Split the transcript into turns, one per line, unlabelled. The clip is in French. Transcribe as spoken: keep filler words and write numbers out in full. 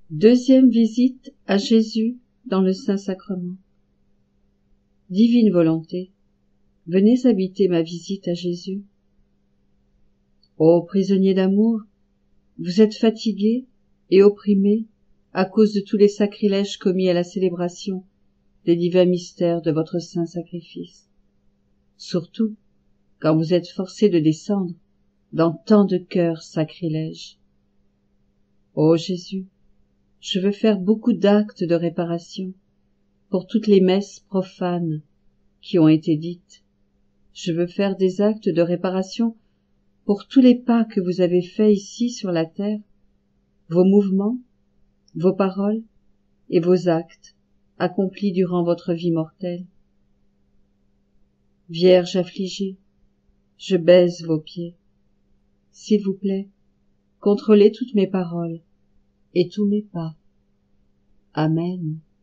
Deuxième visite à Jésus dans le Saint-Sacrement. Divine volonté, venez habiter ma visite à Jésus. Ô prisonnier d'amour, vous êtes fatigué et opprimé à cause de tous les sacrilèges commis à la célébration des divins mystères de votre saint sacrifice. Surtout quand vous êtes forcé de descendre dans tant de cœurs sacrilèges. Ô Jésus, je veux faire beaucoup d'actes de réparation pour toutes les messes profanes qui ont été dites. Je veux faire des actes de réparation pour tous les pas que vous avez faits ici sur la terre, vos mouvements, vos paroles et vos actes accomplis durant votre vie mortelle. Vierge affligée, je baise vos pieds. S'il vous plaît, contrôlez toutes mes paroles et tous mes pas. Amen.